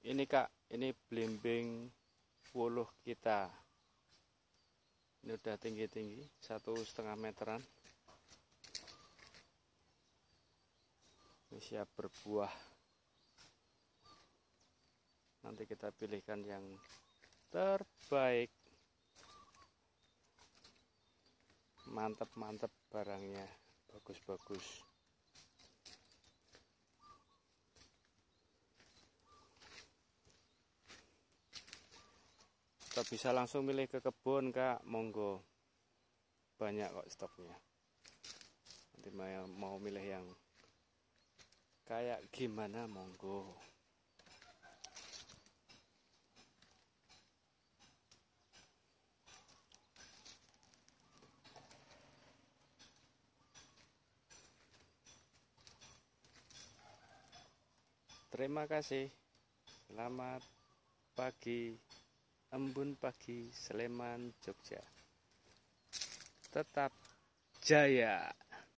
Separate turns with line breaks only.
Ini Kak, ini belimbing wuluh kita. Ini udah tinggi-tinggi, 1,5 meteran. Ini siap berbuah. Nanti kita pilihkan yang terbaik. Mantap-mantap barangnya, bagus-bagus. Kita bisa langsung milih ke kebun Kak, monggo. Banyak kok stoknya. Nanti mau milih yang kayak gimana, monggo. Terima kasih. Selamat pagi. Embun pagi, Sleman, Jogja. Tetap jaya.